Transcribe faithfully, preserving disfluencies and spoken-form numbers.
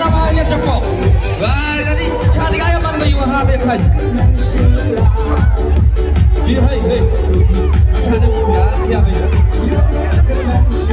bersama Alia Joko. Wah, jadi cari gaya mana yang wahab yang lain. Iya, hei, hei. Cari ya, iya, hei.